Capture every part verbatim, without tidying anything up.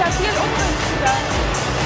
ja viel ungünstiger.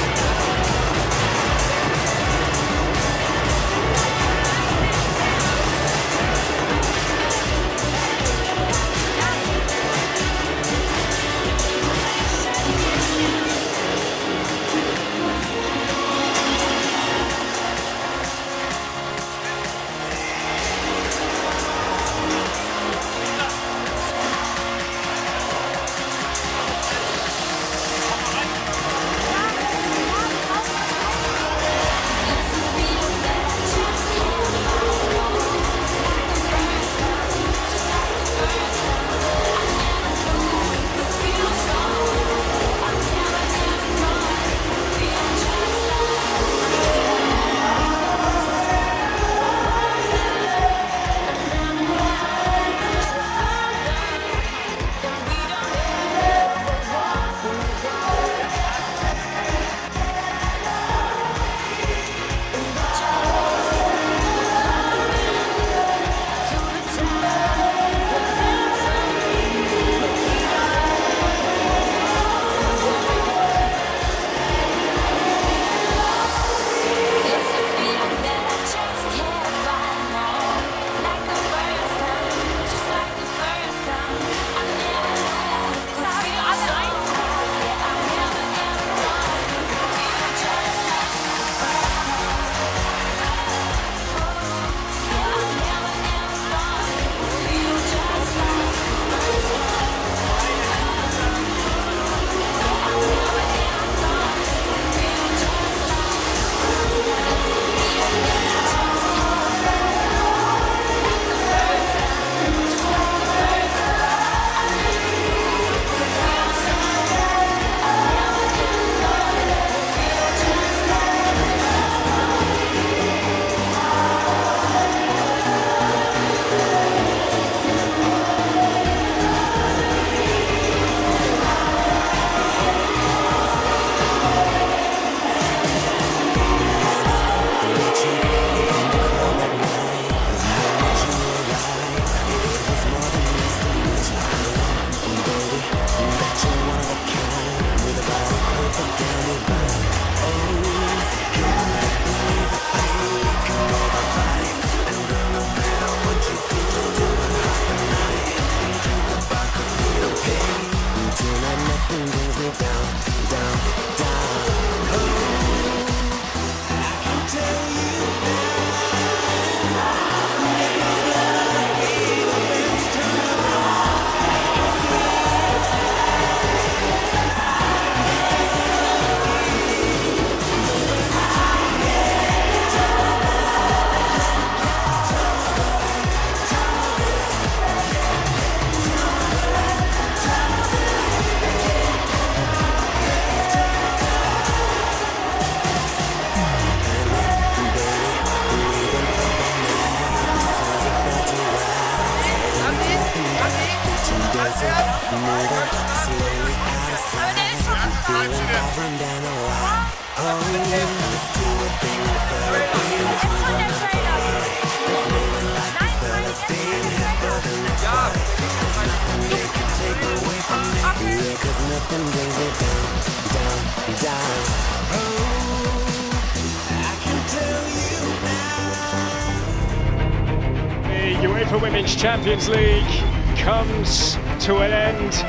The UEFA Women's Champions League comes to an end.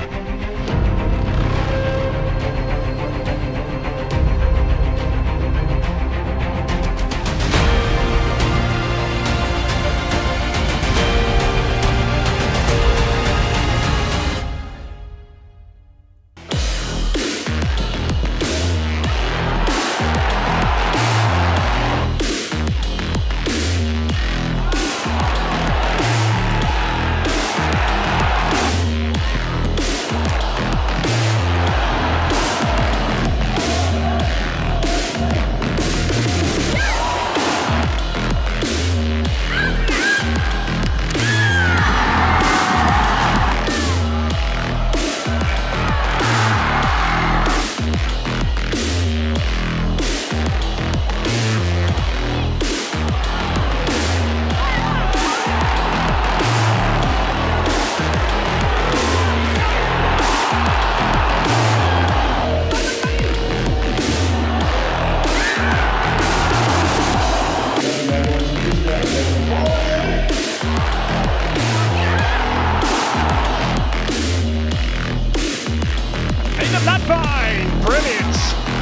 end of that vine. Brilliant.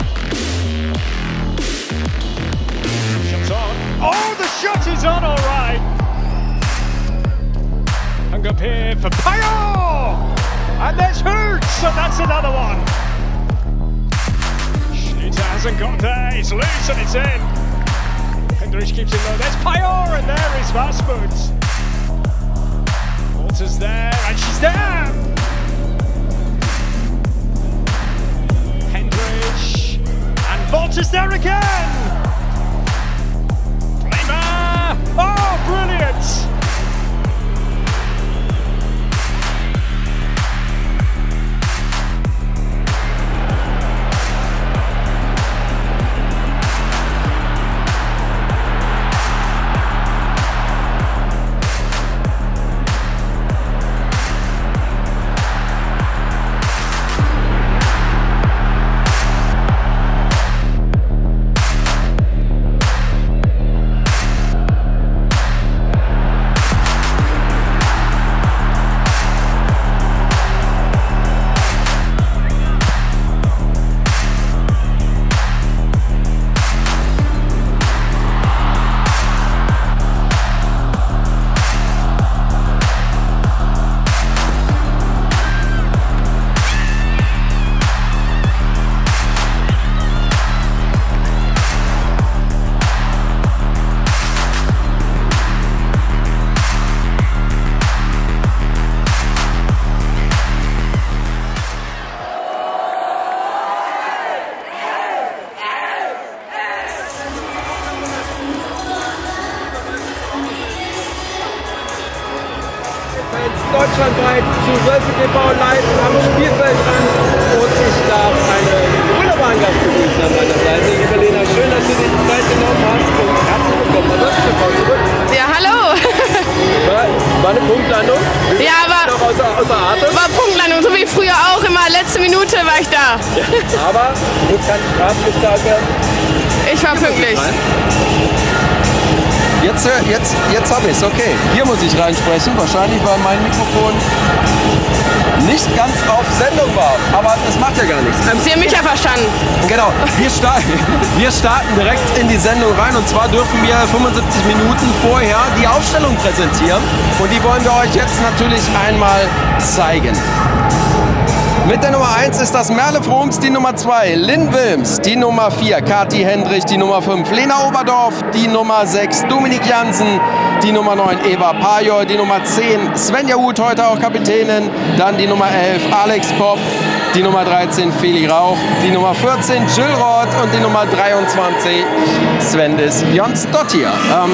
Shot's on. Oh, the shot is on, all right. Hung up here for Payot. And there's Hoots, and that's another one. Schnitter hasn't got there. It's loose and it's in. Hendrich keeps it low. There's Payot, and there is Vasmut. Walters there, and she's there. Hendrich, and Walters there again. Flamer. Oh, brilliant. Deutschlandweit zu Wölfe T V live am Spielfeldrand und ich darf eine wunderbaren Gast begrüßen an meiner Seite. Liebe Lena, schön, dass du dir die Zeit genommen hast und herzlich willkommen an Wölfe T V zurück. Ja, hallo! War, war eine Punktlandung? Wir ja, war, noch außer, außer Atem. war Punktlandung, so wie früher auch, immer letzte Minute war ich da. Ja, aber muss kein Straf bezahlt werden. Ich war pünktlich. Jetzt, jetzt, jetzt habe ich es, okay. Hier muss ich reinsprechen, wahrscheinlich weil mein Mikrofon nicht ganz auf Sendung war. Aber das macht ja gar nichts. Ähm, Sie haben mich ja verstanden. Genau, wir starten, wir starten direkt in die Sendung rein. Und zwar dürfen wir fünfundsiebzig Minuten vorher die Aufstellung präsentieren. Und die wollen wir euch jetzt natürlich einmal zeigen. Mit der Nummer eins ist das Merle Froms, die Nummer zwei Lynn Wilms, die Nummer vier Kathi Hendrich, die Nummer fünf Lena Oberdorf, die Nummer sechs Dominik Jansen, die Nummer neun Eva Payot, die Nummer zehn Svenja Huth, heute auch Kapitänin, dann die Nummer elf Alex Popp, die Nummer dreizehn Feli Rauch, die Nummer vierzehn Jill Roth und die Nummer dreiundzwanzig Svendis Jonsdottir. Ähm,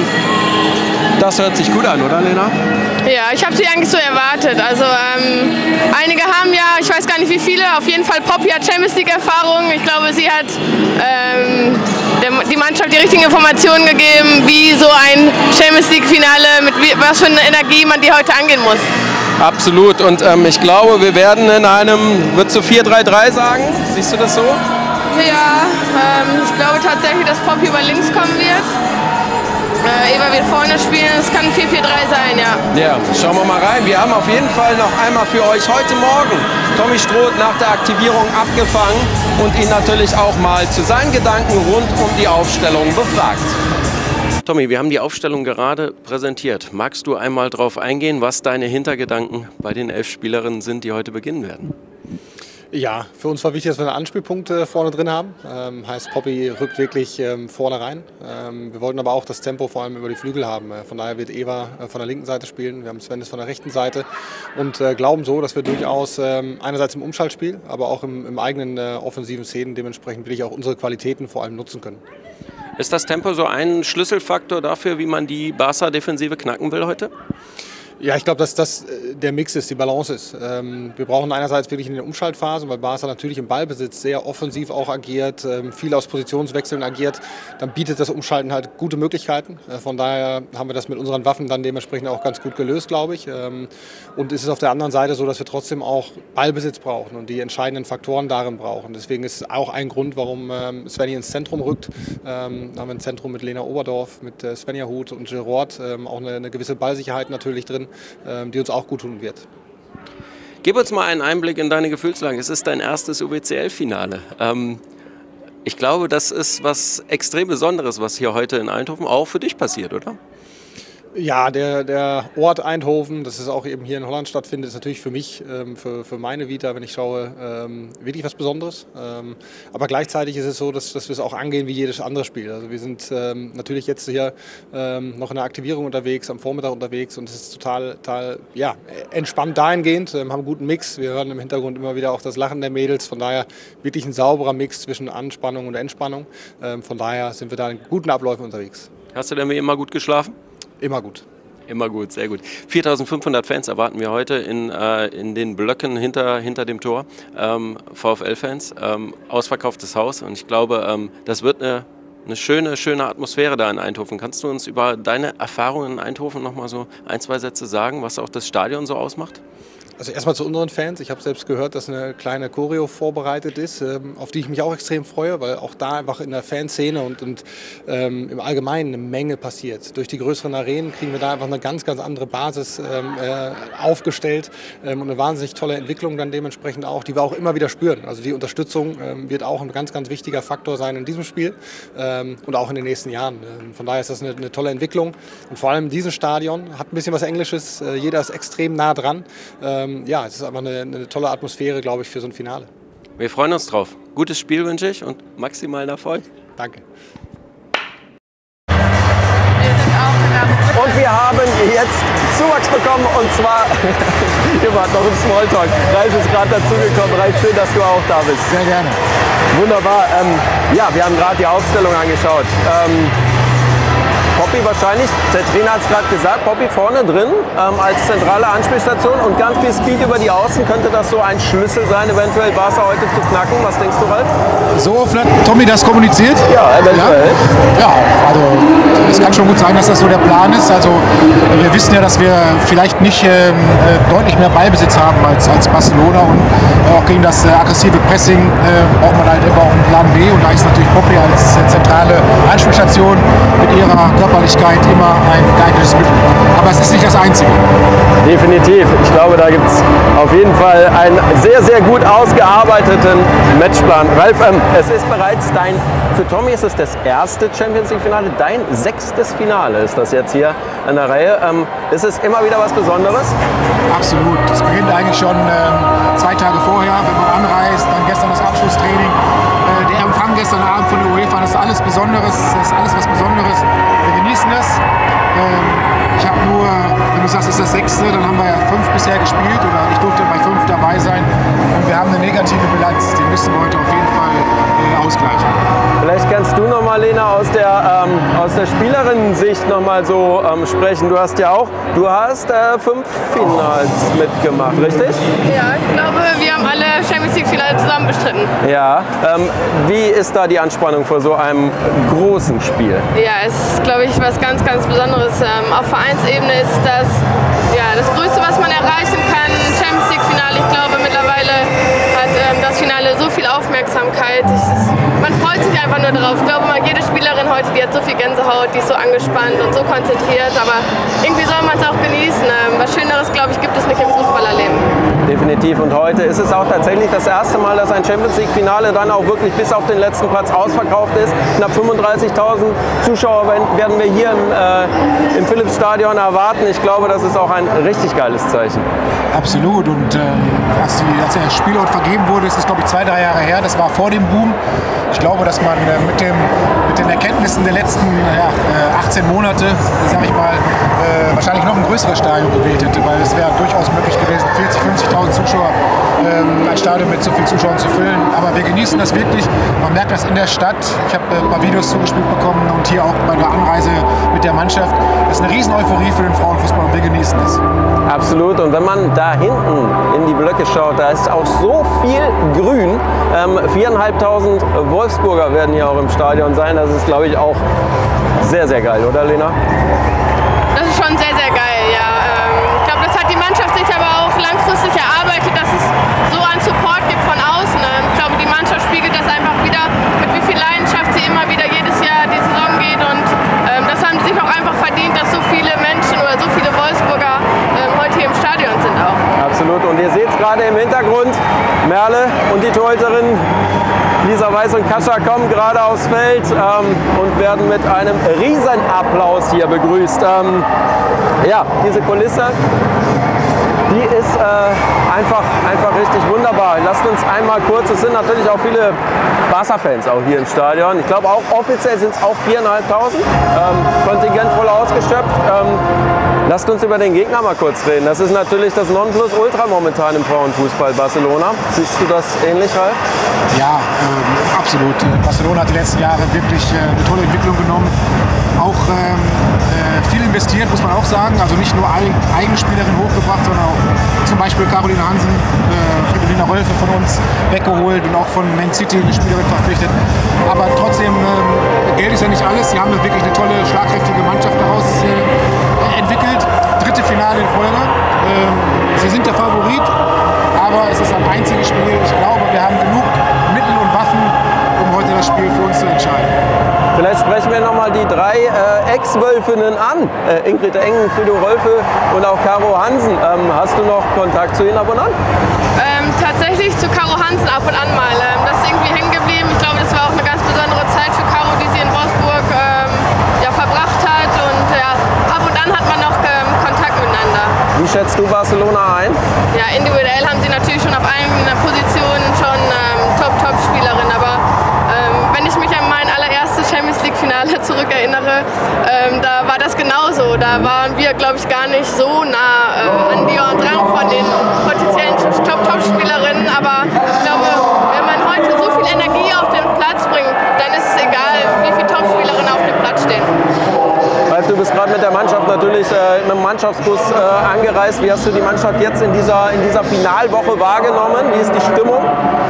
das hört sich gut an, oder Lena? Ja, ich habe sie eigentlich so erwartet. Also ähm, einige haben ja, ich weiß gar nicht wie viele, auf jeden Fall Poppy hat Champions League Erfahrung. Ich glaube, sie hat ähm, der, die Mannschaft die richtigen Informationen gegeben, wie so ein Champions League Finale, mit wie, was für eine Energie man die heute angehen muss. Absolut, und ähm, ich glaube, wir werden in einem, würdest du vier drei drei sagen? Siehst du das so? Ja, ähm, ich glaube tatsächlich, dass Poppy über links kommen wird. Äh, Eva wird vorne spielen, es kann vier vier drei sein, ja. Ja, schauen wir mal rein. Wir haben auf jeden Fall noch einmal für euch heute Morgen Tommy Stroth nach der Aktivierung abgefangen und ihn natürlich auch mal zu seinen Gedanken rund um die Aufstellung befragt. Tommy, wir haben die Aufstellung gerade präsentiert. Magst du einmal darauf eingehen, was deine Hintergedanken bei den elf Spielerinnen sind, die heute beginnen werden? Ja, für uns war wichtig, dass wir einen Anspielpunkt äh, vorne drin haben. Ähm, heißt, Poppy rückt wirklich ähm, vorne rein. Ähm, wir wollten aber auch das Tempo vor allem über die Flügel haben. Äh, von daher wird Eva äh, von der linken Seite spielen. Wir haben Svendis von der rechten Seite und äh, glauben so, dass wir durchaus ähm, einerseits im Umschaltspiel, aber auch im, im eigenen äh, offensiven Szenen dementsprechend will ich auch unsere Qualitäten vor allem nutzen können. Ist das Tempo so ein Schlüsselfaktor dafür, wie man die Barca-Defensive knacken will heute? Ja, ich glaube, dass das der Mix ist, die Balance ist. Ähm, wir brauchen einerseits wirklich in den Umschaltphasen, weil Barca natürlich im Ballbesitz sehr offensiv auch agiert, ähm, viel aus Positionswechseln agiert. Dann bietet das Umschalten halt gute Möglichkeiten. Äh, von daher haben wir das mit unseren Waffen dann dementsprechend auch ganz gut gelöst, glaube ich. Ähm, und es ist auf der anderen Seite so, dass wir trotzdem auch Ballbesitz brauchen und die entscheidenden Faktoren darin brauchen. Deswegen ist es auch ein Grund, warum ähm, Svenny ins Zentrum rückt. Ähm, da haben wir ein Zentrum mit Lena Oberdorf, mit äh, Svenja Huth und Jill Roth, ähm, auch eine, eine gewisse Ballsicherheit natürlich drin, die uns auch gut tun wird. Gib uns mal einen Einblick in deine Gefühlslage. Es ist dein erstes U W C L-Finale. Ähm, ich glaube, das ist was extrem Besonderes, was hier heute in Eindhoven auch für dich passiert, oder? Ja, der, der Ort Eindhoven, dass es auch eben hier in Holland stattfindet, ist natürlich für mich, ähm, für, für meine Vita, wenn ich schaue, ähm, wirklich was Besonderes. Ähm, aber gleichzeitig ist es so, dass, dass wir es auch angehen wie jedes andere Spiel. Also wir sind ähm, natürlich jetzt hier ähm, noch in der Aktivierung unterwegs, am Vormittag unterwegs und es ist total, total ja, entspannt dahingehend, ähm, haben einen guten Mix. Wir hören im Hintergrund immer wieder auch das Lachen der Mädels, von daher wirklich ein sauberer Mix zwischen Anspannung und Entspannung. Ähm, von daher sind wir da in guten Abläufen unterwegs. Hast du denn wie immer gut geschlafen? Immer gut. Immer gut, sehr gut. viertausendfünfhundert Fans erwarten wir heute in, äh, in den Blöcken hinter, hinter dem Tor. Ähm, VfL-Fans, ähm, ausverkauftes Haus und ich glaube, ähm, das wird eine, eine schöne, schöne Atmosphäre da in Eindhoven. Kannst du uns über deine Erfahrungen in Eindhoven noch mal so ein, zwei Sätze sagen, was auch das Stadion so ausmacht? Also erstmal zu unseren Fans. Ich habe selbst gehört, dass eine kleine Choreo vorbereitet ist, ähm, auf die ich mich auch extrem freue, weil auch da einfach in der Fanszene und, und ähm, im Allgemeinen eine Menge passiert. Durch die größeren Arenen kriegen wir da einfach eine ganz, ganz andere Basis ähm, äh, aufgestellt ähm, und eine wahnsinnig tolle Entwicklung dann dementsprechend auch, die wir auch immer wieder spüren. Also die Unterstützung ähm, wird auch ein ganz, ganz wichtiger Faktor sein in diesem Spiel ähm, und auch in den nächsten Jahren. Ähm, von daher ist das eine, eine tolle Entwicklung und vor allem dieses Stadion hat ein bisschen was Englisches. Äh, jeder ist extrem nah dran. Ähm, Ja, es ist einfach eine, eine tolle Atmosphäre, glaube ich, für so ein Finale. Wir freuen uns drauf. Gutes Spiel wünsche ich und maximalen Erfolg. Danke. Und wir haben jetzt Zuwachs bekommen und zwar, ihr wart noch im Smalltalk. Ralf ist gerade dazugekommen. Ralf, schön, dass du auch da bist. Sehr gerne. Wunderbar. Ähm, ja, wir haben gerade die Aufstellung angeschaut. Ähm, Poppy wahrscheinlich, der Trainer hat es gerade gesagt, Poppy vorne drin ähm, als zentrale Anspielstation und ganz viel Speed über die Außen. Könnte das so ein Schlüssel sein, eventuell Barca heute zu knacken? Was denkst du, Ralf? So oft hat Tommy das kommuniziert? Ja, eventuell. Ja, ja, also es kann schon gut sein, dass das so der Plan ist. Also wir wissen ja, dass wir vielleicht nicht äh, deutlich mehr Ballbesitz haben als, als Barcelona und auch gegen das äh, aggressive Pressing äh, braucht man halt immer auch einen Plan B und da ist natürlich Poppy als äh, zentrale Anspielstation mit ihrer Körperlichkeit immer ein geeignetes Mittel. Aber es ist nicht das Einzige. Definitiv. Ich glaube, da gibt es auf jeden Fall einen sehr, sehr gut ausgearbeiteten Matchplan. Ralf, ähm, es ist bereits dein, für Tommy ist es das erste Champions League Finale, dein sechstes Finale ist das jetzt hier an der Reihe. Ähm, ist es immer wieder was Besonderes? Absolut. Es beginnt eigentlich schon ähm, zwei Tage vorher, wenn man anreist, dann gestern das Abschlusstraining. Äh, der Empfang gestern Abend von der UEFA, das ist alles Besonderes, das ist alles was Besonderes. Wir genießen das. Ähm, ich habe nur, wenn du sagst, es ist das sechste, dann haben wir ja fünf bisher gespielt oder ich durfte bei fünf dabei sein. Und wir haben eine negative Bilanz, die müssen wir heute auf jeden Fall äh, ausgleichen. Vielleicht kannst du noch mal, Lena, aus der, ähm, aus der Spielerinnen-Sicht noch mal so ähm, sprechen. Du hast ja auch, du hast äh, fünf Finals mitgemacht, richtig? Ja, ich glaube, wir haben alle Champions League-Finale zusammen bestritten. Ja, ähm, wie ist da die Anspannung vor so einem großen Spiel? Ja, es ist, glaube ich, was ganz, ganz Besonderes. Ähm, auf Vereinsebene ist das ja, das Größte, was man erreichen kann. Champions League-Finale, ich glaube, mittlerweile hat ähm, das Finale so viel Aufmerksamkeit. Ich, man freut sich einfach nur drauf. Ich glaube mal, jede Spielerin heute, die hat so viel Gänsehaut, die ist so angespannt und so konzentriert. Aber irgendwie soll man es auch genießen. Ähm, was Schöneres, glaube ich, gibt es nicht im Fußballerleben. Definitiv. Und heute ist es auch tatsächlich das erste Mal, dass ein Champions League Finale dann auch wirklich bis auf den letzten Platz ausverkauft ist. Knapp fünfunddreißigtausend Zuschauer werden wir hier im, äh, im Philips-Stadion erwarten. Ich glaube, das ist auch ein richtig geiles Zeichen. Absolut. Und ähm, als, die, als der Spielort vergeben wurde, ist das, glaube ich, zwei, drei Jahre her. Das war vor dem Boom. Ich glaube, dass man äh, mit, dem, mit den Erkenntnissen der letzten ja, äh, achtzehn Monate, sage ich mal, äh, wahrscheinlich noch ein größeres Stadion gewählt hätte, weil es wäre durchaus möglich gewesen, vierzig, fünfzigtausend Zuschauer, ähm, ein Stadion mit so vielen Zuschauern zu füllen. Aber wir genießen das wirklich. Man merkt das in der Stadt. Ich habe äh, ein paar Videos zugespielt bekommen und hier auch bei der Anreise mit der Mannschaft. Das ist eine riesen Euphorie für den Frauenfußball und wir genießen das. Absolut. Und wenn man da hinten in die Blöcke schaut, da ist auch so viel Grün. Ähm, viertausendfünfhundert Wolfsburger werden hier auch im Stadion sein. Das ist, glaube ich, auch sehr, sehr geil, oder Lena? Das ist schon sehr, sehr geil, ja. Ähm, ich glaube, das hat die Mannschaft sich aber auch langfristig erarbeitet, dass es so an Support gibt von außen. Ähm, ich glaube, die Mannschaft spiegelt das einfach wieder, mit wie viel Leidenschaft sie immer wieder jedes Jahr die Saison geht. Und ähm, das haben sie sich auch einfach verdient, dass so viele Menschen oder so viele Wolfsburger ähm, heute hier im Stadion sind auch. Absolut. Und ihr seht es gerade Kollegen Lisa Weiß und Kascha kommen gerade aufs Feld ähm, und werden mit einem Riesenapplaus hier begrüßt. Ähm, ja, diese Kulisse, die ist äh, einfach, einfach richtig wunderbar. Lasst uns einmal kurz, es sind natürlich auch viele Barca-Fans auch hier im Stadion. Ich glaube auch offiziell sind es auch viertausendfünfhundert. Ähm, Kontingent voll ausgeschöpft. Ähm, lasst uns über den Gegner mal kurz reden. Das ist natürlich das Nonplusultra momentan im Frauenfußball Barcelona. Siehst du das ähnlich, Ralf? Ja, ähm, absolut. Barcelona hat die letzten Jahre wirklich äh, eine tolle Entwicklung genommen. Auch ähm, äh, viel investiert, muss man auch sagen. Also nicht nur eigene Spielerinnen hochgebracht, sondern auch zum Beispiel Caroline Hansen, äh, Fridolina Rolfe von uns weggeholt und auch von Man City eine Spielerin verpflichtet. Aber trotzdem, ähm, Geld ist ja nicht alles. Sie haben wirklich eine tolle, schlagkräftige Mannschaft daraus äh, entwickelt. Dritte Finale in Folge. Ähm, sie sind der Favorit, aber es ist ein einziges Spiel. Ich glaube, wir haben genug Mittel und Waffen, um heute das Spiel für uns zu entscheiden. Vielleicht sprechen wir nochmal die drei äh, Ex-Wölfinnen an. Äh, Ingrid Engen, Frido Rolfe und auch Caro Hansen. Ähm, hast du noch Kontakt zu ihnen ab und an? Ähm, tatsächlich zu Caro Hansen ab und an mal. Ähm, das ist irgendwie hängen geblieben. Ich glaube, das war auch eine ganz besondere Zeit für Caro, die sie in Wolfsburg ähm, ja, verbracht hat. Und ja, ab und an hat man noch ähm, Kontakt miteinander. Wie schätzt du Barcelona ein? Ja, individuell haben sie natürlich schon auf allen Positionen schon ähm, Top-Top-Spielerin. Aber ähm, wenn ich mich an mein allererstes Champions League-Finale zurückerinnere, ähm, da war das genauso. Da waren wir, glaube ich, gar nicht so nah äh, an die und dran von den potenziellen Top-Top-Spielerinnen. Aber ich glaube, wenn man heute so viel Energie auf den Platz bringt, dann ist es egal, wie viele Top-Spielerinnen auf dem Platz stehen. Ralf, du bist gerade mit der Mannschaft natürlich äh, mit dem Mannschaftsbus äh, angereist. Wie hast du die Mannschaft jetzt in dieser, in dieser Finalwoche wahrgenommen? Wie ist die Stimmung?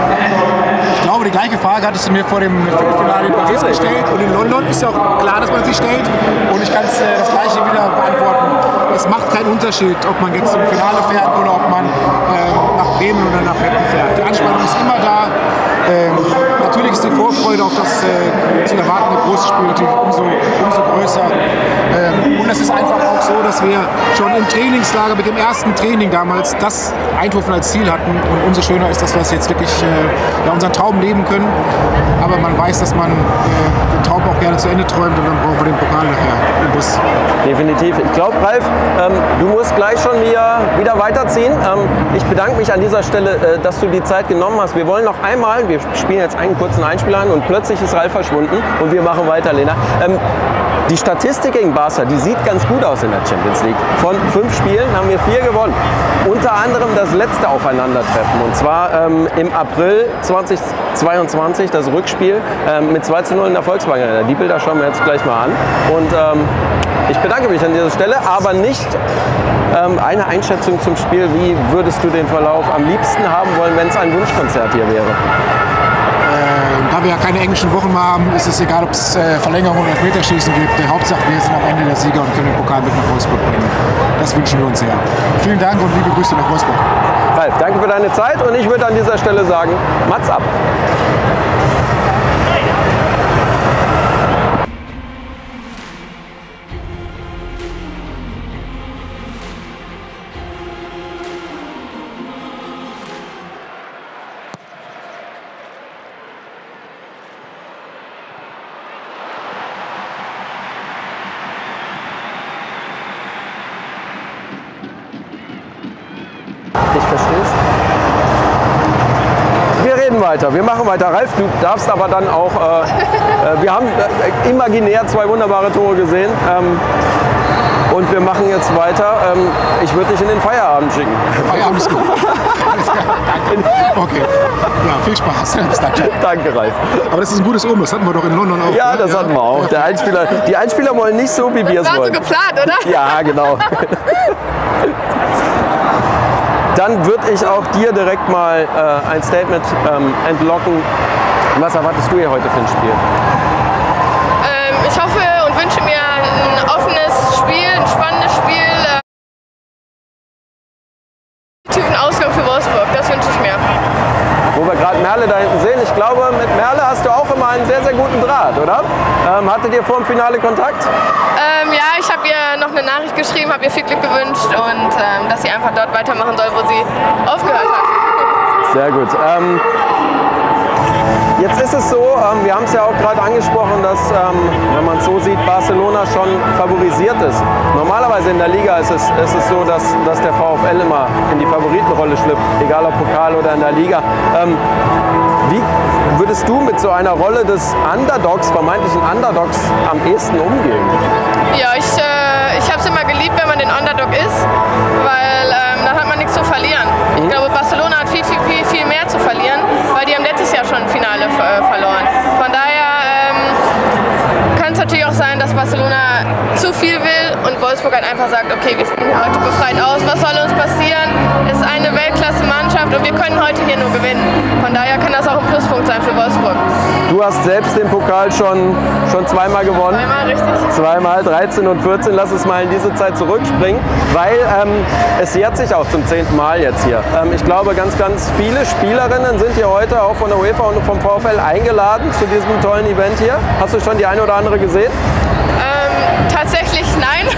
Ich glaube, die gleiche Frage hattest du mir vor dem Viertelfinale in Paris gestellt. Und in London ist ja auch klar, dass man sich stellt. Und ich kann äh, das Gleiche wieder beantworten. Es macht keinen Unterschied, ob man jetzt zum Finale fährt oder ob man äh, nach Bremen oder nach Meppen fährt. Die Anspannung ist immer da. Ähm, natürlich ist die Vorfreude auf das äh, zu erwartende große Spiel natürlich umso, umso größer. Ähm, und es ist einfach auch so, dass wir schon im Trainingslager mit dem ersten Training damals das Eindhoven als Ziel hatten. Und umso schöner ist, dass wir es jetzt wirklich äh, ja, unseren Traum leben können. Aber man weiß, dass man äh, den Traum auch gerne zu Ende träumt und dann brauchen wir den Pokal nachher im Bus. Definitiv. Ich glaube, Ralf, ähm, du musst gleich schon wieder, wieder weiterziehen. Ähm, ich bedanke mich an dieser Stelle, äh, dass du die Zeit genommen hast. Wir wollen noch einmal, wir spielen jetzt einen kurzen Einspieler an und plötzlich ist Ralf verschwunden und wir machen weiter, Lena. Ähm, die Statistik gegen Barca, die sieht ganz gut aus in der Champions League. Von fünf Spielen haben wir vier gewonnen. Unter anderem das letzte Aufeinandertreffen und zwar ähm, im April zweitausendzweiundzwanzig, das Rückspiel ähm, mit zwei zu null in der Volkswagen Arena. Die Bilder schauen wir jetzt gleich mal an. Und ähm, ich bedanke mich an dieser Stelle, aber nicht ähm, eine Einschätzung zum Spiel. Wie würdest du den Verlauf am liebsten haben wollen, wenn es ein Wunschkonzert hier wäre? Äh, da wir ja keine englischen Wochen mehr haben, ist es egal, ob es äh, Verlängerung oder Elfmeterschießen gibt. Die Hauptsache, wir sind am Ende der Sieger und können den Pokal mit nach Wolfsburg bringen. Das wünschen wir uns sehr. Vielen Dank und liebe Grüße nach Wolfsburg. Ralf, danke für deine Zeit und ich würde an dieser Stelle sagen, Mats ab. Ich versteh's. Wir reden weiter, wir machen weiter. Ralf, du darfst aber dann auch, äh, äh, wir haben äh, imaginär zwei wunderbare Tore gesehen ähm, und wir machen jetzt weiter. Ähm, ich würde dich in den Feierabend schicken. Feierabend ist gut. Okay, ja, viel Spaß. Danke. Danke, Ralf. Aber das ist ein gutes Omen, das hatten wir doch in London auch. Ja, das hatten wir auch. Der Einspieler, die Einspieler wollen nicht so, wie wir es Das war wollen. so geplant, oder? Ja, genau. Dann würde ich auch dir direkt mal äh, ein Statement ähm, entlocken. Was erwartest du hier heute für ein Spiel? Ähm, ich hoffe und wünsche mir ein offenes Spiel, ein spannendes Spiel. Äh, Ausgang für Wolfsburg, das wünsche ich mir. Wo wir gerade Merle da hinten sehen. Ich glaube, mit Merle hast du auch immer einen sehr, sehr guten Draht, oder? Ähm, hattet ihr vor dem Finale Kontakt? Ähm, ja, ich habe ihr noch eine Nachricht geschrieben, habe ihr viel Glück gewünscht und ähm, dass sie einfach dort weitermachen soll, wo sie aufgehört hat. Sehr gut. Ähm, Jetzt ist es so, ähm, wir haben es ja auch gerade angesprochen, dass, ähm, wenn man es so sieht, Barcelona schon favorisiert ist. Normalerweise in der Liga ist es, ist es so, dass, dass der VfL immer in die Favoritenrolle schlüpft, egal ob Pokal oder in der Liga. Ähm, wie würdest du mit so einer Rolle des Underdogs, vermeintlichen Underdogs, am ehesten umgehen? Ja, ich, äh, ich habe es immer geliebt, wenn man den Underdog ist, weil ähm, dann hat man nichts zu verlieren. Mhm. Ich glaube, Barcelona hat viel, viel, viel, viel mehr zu verlieren, weil die haben letztes Jahr schon ein Finale äh, verloren. Von daher ähm, kann es natürlich auch sein, dass Barcelona zu viel will und Wolfsburg halt einfach sagt, okay, wir spielen heute befreit aus, was soll uns passieren? Es ist eine Weltklasse-Mannschaft und wir können heute hier nur gewinnen. Von daher kann das auch ein Pluspunkt sein für Wolfsburg. Du hast selbst den Pokal schon, schon zweimal gewonnen. Zweimal, richtig. Zweimal, dreizehn und vierzehn. Lass uns mal in diese Zeit zurückspringen, weil ähm, es jährt sich auch zum zehnten Mal jetzt hier. Ähm, ich glaube, ganz, ganz viele Spielerinnen sind hier heute auch von der UEFA und vom VfL eingeladen zu diesem tollen Event hier. Hast du schon die eine oder andere gesehen? Ähm, tatsächlich nein.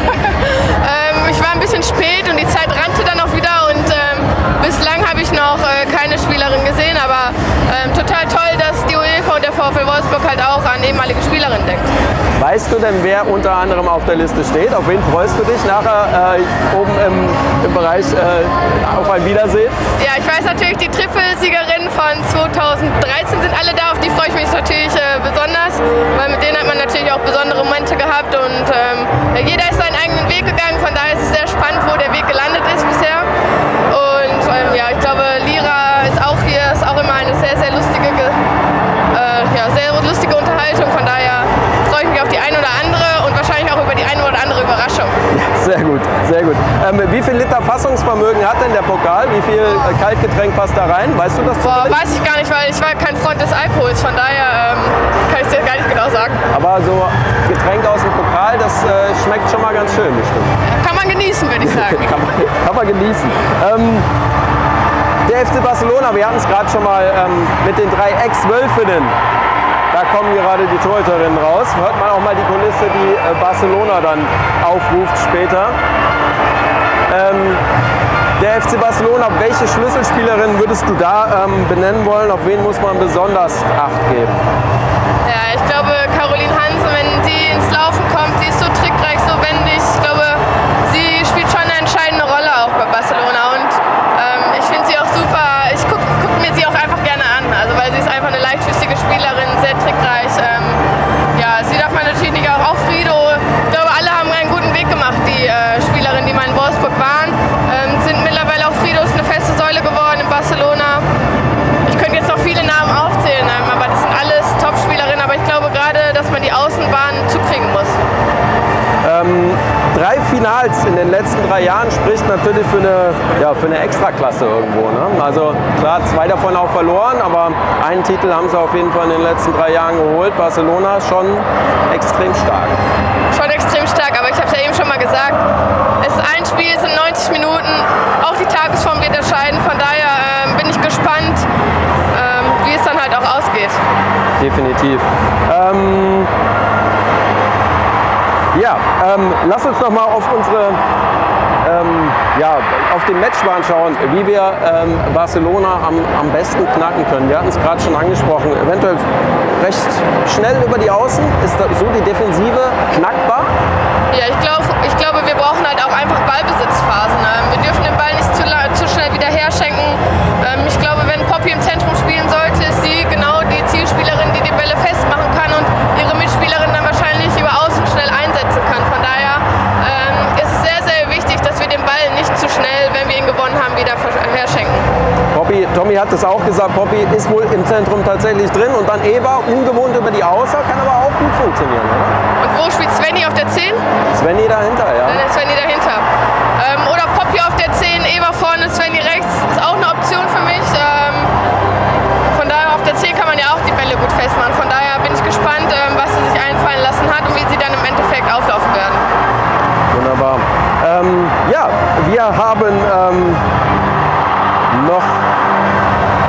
ähm, ich war ein bisschen spät und die Zeit rannte dann auch wieder und ähm, bislang habe ich noch äh, keine Spielerin gesehen, aber ähm, total toll, dass die UEFA und der VfL Wolfsburg halt auch an ehemalige Spielerinnen denkt. Weißt du denn, wer unter anderem auf der Liste steht? Auf wen freust du dich nachher äh, oben im, im Bereich äh, auf ein Wiedersehen? Ja, ich weiß natürlich, die Trippelsiegerinnen von zweitausenddreizehn sind alle da, auf die freue ich mich natürlich äh, besonders, weil mit denen hat man natürlich auch besondere Momente gehabt und ähm, jeder ist seinen eigenen Weg gegangen, von daher ist es sehr spannend, wo der Weg gelandet ist bisher. Und ähm, ja, ich glaube, Lira ist auch hier, ist auch immer eine sehr, sehr lustige, äh, ja, sehr lustige Unterhaltung, von daher freue ich mich auf die eine oder andere und wahrscheinlich auch über die eine oder andere Überraschung. Sehr gut, sehr gut. Ähm, wie viel Liter Fassungsvermögen hat denn der Pokal? Wie viel äh, Kaltgetränk passt da rein? Weißt du das? Boah, weiß ich gar nicht, weil ich war kein Freund des Alkohols, von daher ähm, kann ich dir gar nicht genau sagen. Aber so Getränk aus dem Pokal, das äh, schmeckt schon mal ganz schön bestimmt. Kann man genießen, würde ich sagen. kann, man, kann man genießen. Ähm, der F C Barcelona, wir hatten es gerade schon mal ähm, mit den drei Ex-Wölfinnen. Da kommen gerade die Torhüterinnen raus. Hört man auch mal die Kulisse, die äh, Barcelona dann aufruft später. Ähm, der F C Barcelona, welche Schlüsselspielerin würdest du da ähm, benennen wollen? Auf wen muss man besonders Acht geben? Ja, ich glaube, Caroline Hansen, wenn die ins Laufen kommt, die ist so trickreich, so wendig. Ich glaube, sie spielt schon eine entscheidende Rolle auch bei Barcelona. Und ähm, ich finde sie auch super. Ich gucke guck mir sie auch einfach gerne an. Also, weil sie ist einfach eine leichtfüßige Spielerin, sehr trickreich. Ähm, ja, sie darf man natürlich nicht auch. Auch Frido. Ich glaube, alle haben einen guten Weg gemacht, die äh, Spielerinnen, die mal in Wolfsburg waren. Ähm, sind mittlerweile auch Frido ist eine feste Säule geworden in Barcelona. Ich könnte jetzt noch viele Namen aufzählen, ähm, aber das sind alles Top-Spielerinnen. Aber ich glaube gerade, dass man die Außenbahn zukriegen muss. Ähm, drei Finals in den letzten drei Jahren spricht natürlich für eine, ja, für eine Extraklasse irgendwo. Ne? Also klar, zwei davon auch verloren, aber einen Titel haben sie auf jeden Fall in den letzten drei Jahren geholt. Barcelona schon extrem stark. Schon extrem stark, aber ich habe es ja eben schon mal gesagt, es ist ein Spiel, es sind neunzig Minuten, auch die Tagesform wird entscheiden, von daher ähm, bin ich gespannt, ähm, wie es dann halt auch ausgeht. Definitiv. Ähm, ja, ähm, lass uns noch mal auf unsere ähm, ja, auf den Matchplan schauen, wie wir ähm, Barcelona am, am besten knacken können. Wir hatten es gerade schon angesprochen, eventuell recht schnell über die Außen. Ist das so die Defensive knackbar? Ja, ich, glaub, ich glaube, wir brauchen halt auch einfach Ballbesitzphasen. Wir dürfen den Ball nicht zu, zu schnell wieder herschenken. Ich glaube, wenn Poppy im Zentrum spielen sollte, ist sie genau die Zielspielerin, die die Bälle festmachen kann und ihre Mitspielerin dann wahrscheinlich über Außen schnell einsetzen kann. Von daher ähm, ist es sehr, sehr wichtig, dass wir den Ball nicht zu schnell, wenn wir ihn gewonnen haben, wieder herschenken. Poppy, Tommy hat es auch gesagt, Poppy ist wohl im Zentrum tatsächlich drin und dann Eva, ungewohnt über die Außer, kann aber auch gut funktionieren, oder? Und wo spielt Svenny auf der zehn? Svenny dahinter, ja. Dann ist Svenny dahinter. Ähm, oder Poppy auf der zehn, Eva vorne, Svenny rechts. Ist auch eine Option für mich. Ähm, von daher auf der zehn kann man ja auch die Bälle gut festmachen. Von daher bin ich gespannt, ähm, was sie sich einfallen lassen hat und wie sie dann im Endeffekt auflaufen werden. Wunderbar. Ähm, ja, wir haben ähm, noch, lass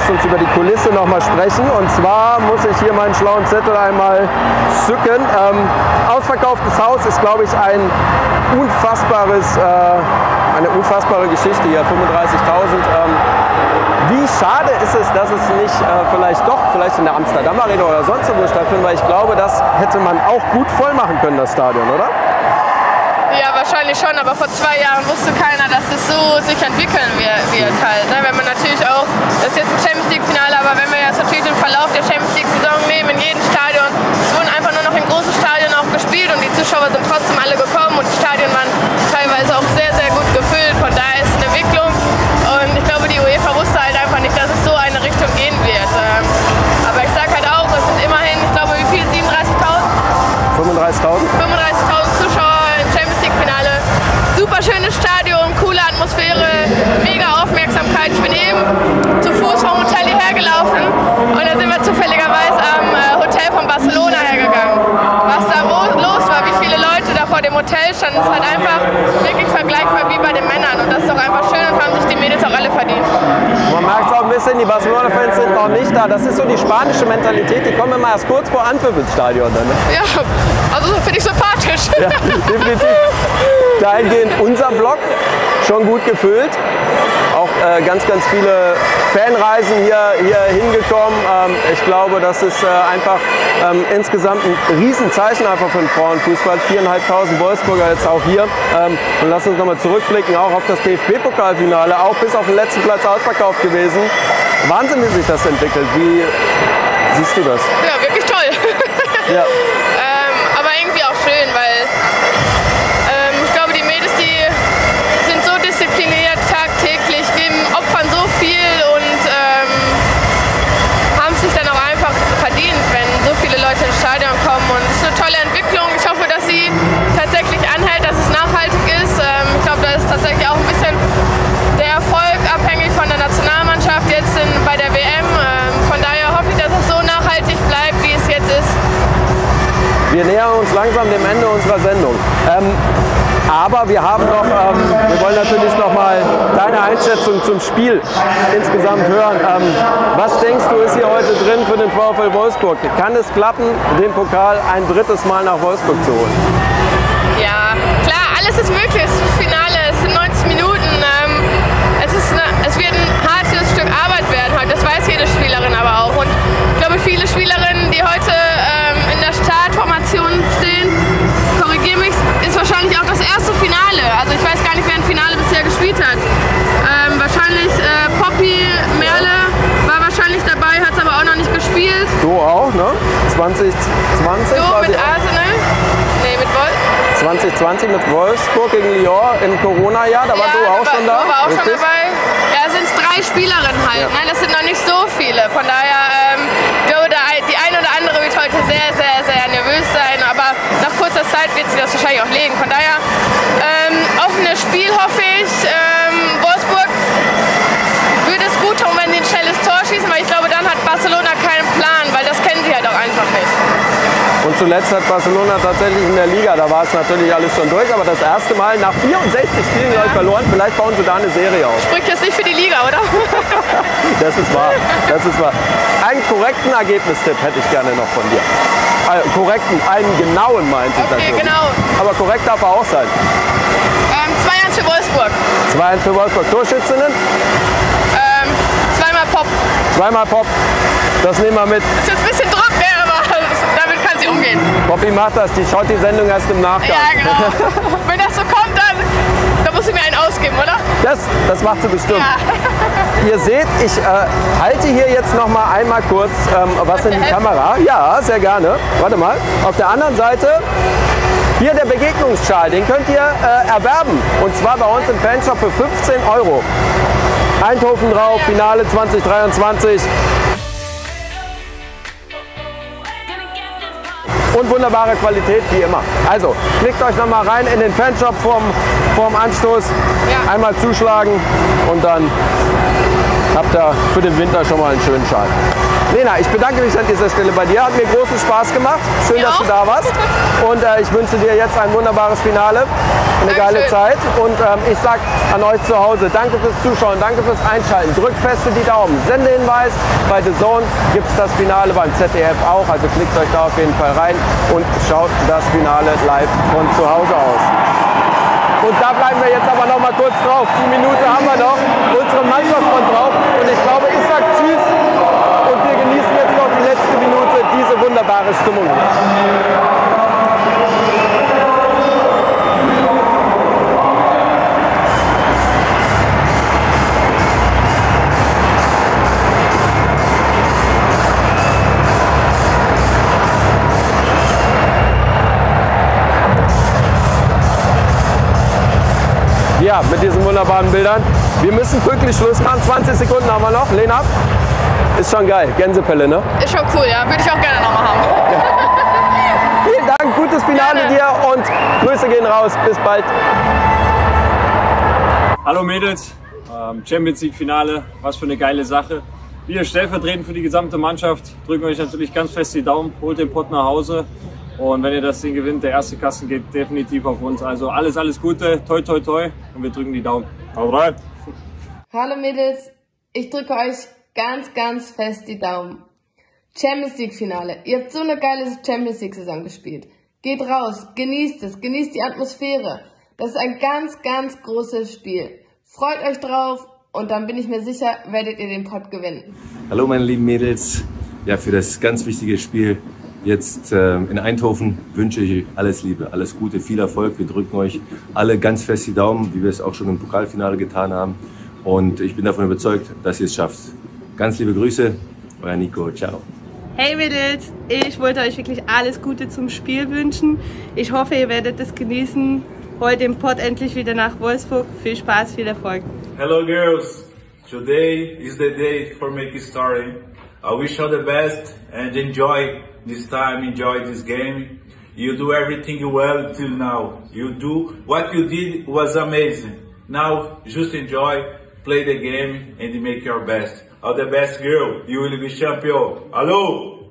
lasst uns über die Kulisse noch mal sprechen. Und zwar muss ich hier meinen schlauen Zettel einmal zücken. Ähm, ausverkauftes Haus ist, glaube ich, ein unfassbares, äh, eine unfassbare Geschichte hier, fünfunddreißigtausend. Ähm, wie schade ist es, dass es nicht äh, vielleicht doch vielleicht in der Amsterdam Arena oder sonst wo stattfindet, weil ich glaube, das hätte man auch gut voll machen können, das Stadion, oder? Ja, wahrscheinlich schon, aber vor zwei Jahren wusste keiner, dass es so sich entwickeln wird halt. Ne? Wenn man natürlich auch, das ist jetzt ein Champions League Finale, aber wenn wir jetzt natürlich den Verlauf der Champions League Saison nehmen, in jedem Stadion, es wurden einfach nur noch in großen Stadien auch gespielt und die Zuschauer sind trotzdem alle gekommen und die Stadien waren teilweise auch sehr, sehr gut gefüllt. Von daher ist es eine Entwicklung und ich glaube, die UEFA wusste halt einfach nicht, dass es so eine Richtung gehen wird. Aber ich sage halt auch, es sind immerhin, ich glaube, wie viel, siebenunddreißigtausend? fünfunddreißigtausend? fünfunddreißigtausend Zuschauer im Champions League Finale. Super schönes Stadion, coole Atmosphäre, mega Aufmerksamkeit. Ich bin eben zu Fuß vom Hotel hierher gelaufen und da sind wir zufälligerweise am äh, Hotel von Barcelona hergegangen. Was da los war, wie viele Leute da vor dem Hotel standen, ist halt einfach wirklich vergleichbar wie bei den Männern und das ist doch einfach schön und haben sich die Mädels auch alle verdient. Man merkt es auch ein bisschen, die Barcelona-Fans sind noch nicht da. Das ist so die spanische Mentalität, die kommen immer erst kurz vor Anpfiff ins Stadion. Dann, ne? Ja, also finde ich sympathisch. Ja, definitiv. Dahingehend unser Block schon gut gefüllt. Auch äh, ganz, ganz viele Fanreisen hier, hier hingekommen. Ähm, ich glaube, das ist äh, einfach ähm, insgesamt ein Riesenzeichen einfach für den Frauenfußball. viertausendfünfhundert Wolfsburger jetzt auch hier. Ähm, und lass uns nochmal zurückblicken, auch auf das D F B-Pokalfinale, auch bis auf den letzten Platz ausverkauft gewesen. Wahnsinn, wie sich das entwickelt. Wie siehst du das? Ja, wirklich toll. Ja. ähm, aber irgendwie auch schön, weil ähm, ich glaube, die Mädels, die sind so diszipliniert tagtäglich, geben, opfern so viel und ähm, haben sich dann auch einfach verdient, wenn so viele Leute ins Stadion kommen. Und es ist eine tolle Entwicklung. Ich hoffe, dass sie tatsächlich anhält, dass es nachhaltig ist. Ähm, ich glaube, da ist tatsächlich auch ein bisschen der Erfolg abhängig von der Nationalmannschaft jetzt in, bei der W M. Ähm, von daher hoffe ich, dass es so nachhaltig bleibt, wie es jetzt ist. Wir nähern uns langsam dem Ende unserer Sendung. Ähm, aber wir haben noch, ähm, wir wollen natürlich noch mal deine Einschätzung zum Spiel insgesamt hören. Ähm, was denkst du, ist hier heute drin für den VfL Wolfsburg? Kann es klappen, den Pokal ein drittes Mal nach Wolfsburg zu holen? Ja, klar, alles ist möglich. Es ist das Finale, es sind neunzig Minuten. Ähm, es, ist eine, es wird ein hartes Stück Arbeit werden heute, das weiß jede Spielerin aber auch. Und ich glaube, viele Spielerinnen, die heute ähm, in der Startformation stehen, korrigiere mich, ist wahrscheinlich auch das erste Finale. Also ich weiß gar nicht, wer ein Finale bisher gespielt hat. Ähm, wahrscheinlich äh, Poppy, Merle war wahrscheinlich dabei, hat es aber auch noch nicht gespielt. Du auch, ne? zwanzig zwanzig? So mit Arsenal? Nee, mit Wolf. zwanzig zwanzig mit Wolfsburg gegen Lyon im Corona-Jahr, da war ja, du auch war, schon da? Du war auch Richtig? schon dabei. Ja, sind es drei Spielerinnen halt, ja. Ne? Das sind noch nicht so viele. Von daher, ähm, ich glaube, die eine oder andere wird heute sehr, sehr, sehr nervös sein. Aber nach kurzer Zeit wird sie das wahrscheinlich auch legen. Von daher, ähm, offenes Spiel hoffe ich. Ähm, Wolfsburg würde es gut tun, wenn sie ein schnelles Tor schießen, weil ich glaube, dann hat Barcelona keinen Plan, weil das kennen sie halt auch einfach nicht. Und zuletzt hat Barcelona tatsächlich in der Liga, da war es natürlich alles schon durch, aber das erste Mal nach vierundsechzig Spielen ja. verloren. Vielleicht bauen sie da eine Serie auf. Spricht jetzt nicht für die Liga, oder? Das ist wahr, das ist wahr. Einen korrekten Ergebnistipp hätte ich gerne noch von dir. Also, korrekten, einen genauen meinte ich okay, natürlich. Genau. Aber korrekt darf er auch sein. Ähm, zwei eins für Wolfsburg. zwei eins für Wolfsburg. Torschützinnen? Ähm, zweimal Pop. Zweimal Pop. Das nehmen wir mit. Ist jetzt ein bisschen Druck, ne? Aber damit kann sie umgehen. Poppy macht das, die schaut die Sendung erst im Nachgang. Ja, genau. Wenn das so kommt, dann, dann muss sie mir einen ausgeben, oder? Das, das macht sie bestimmt. Ja. Ihr seht, ich äh, halte hier jetzt noch mal einmal kurz ähm, was in die Kamera. Ja, sehr gerne. Warte mal. Auf der anderen Seite hier der Begegnungsschal. Den könnt ihr äh, erwerben. Und zwar bei uns im Fanshop für fünfzehn Euro. Eindhoven drauf, Finale zwanzig dreiundzwanzig. Und wunderbare Qualität wie immer. Also klickt euch noch mal rein in den Fanshop vorm, vorm Anstoß. Ja. Einmal zuschlagen und dann habt ihr für den Winter schon mal einen schönen Schal. Lena, ich bedanke mich an dieser Stelle bei dir. Hat mir großen Spaß gemacht. Schön, Mir dass auch. du da warst. Und äh, ich wünsche dir jetzt ein wunderbares Finale. eine Dankeschön. geile Zeit. Und ähm, ich sag an euch zu Hause, danke fürs Zuschauen, danke fürs Einschalten. Drückt feste die Daumen. Sendehinweis, bei The Zone gibt es das Finale beim Z D F auch. Also klickt euch da auf jeden Fall rein und schaut das Finale live von zu Hause aus. Und da bleiben wir jetzt aber noch mal kurz drauf. Die Minute haben wir noch, unsere Mannschaft von drauf. Und ich glaube, ich sag Tschüss. Und wir genießen jetzt noch die letzte Minute, diese wunderbare Stimmung. Ja, mit diesen wunderbaren Bildern. Wir müssen pünktlich Schluss machen. zwanzig Sekunden haben wir noch. Lena, ist schon geil. Gänsepelle, ne? Ist schon cool, ja. Würde ich auch gerne nochmal haben. Vielen Dank, gutes Finale Gerne. dir und Grüße gehen raus. Bis bald. Hallo Mädels, ähm, Champions League Finale, was für eine geile Sache. Wir stellvertretend für die gesamte Mannschaft drücken euch natürlich ganz fest die Daumen, holt den Pott nach Hause. Und wenn ihr das Ding gewinnt, der erste Kasten geht definitiv auf uns. Also alles, alles Gute, toi, toi, toi und wir drücken die Daumen. Haut rein! Hallo Mädels, ich drücke euch ganz, ganz fest die Daumen. Champions League Finale. Ihr habt so eine geile Champions League Saison gespielt. Geht raus, genießt es, genießt die Atmosphäre. Das ist ein ganz, ganz großes Spiel. Freut euch drauf und dann bin ich mir sicher, werdet ihr den Pott gewinnen. Hallo meine lieben Mädels, ja, für das ganz wichtige Spiel jetzt äh, in Eindhoven wünsche ich euch alles Liebe, alles Gute, viel Erfolg. Wir drücken euch alle ganz fest die Daumen, wie wir es auch schon im Pokalfinale getan haben. Und ich bin davon überzeugt, dass ihr es schafft. Ganz liebe Grüße, euer Nico, ciao. Hey Mädels, ich wollte euch wirklich alles Gute zum Spiel wünschen. Ich hoffe, ihr werdet es genießen. Holt den Pott endlich wieder nach Wolfsburg. Viel Spaß, viel Erfolg. Hello girls, today is the day for making story. I wish you all the best and enjoy this time, enjoy this game. You do everything well till now. You do what you did was amazing. Now just enjoy, play the game and make your best. All the best girl, you will be champion. Hello!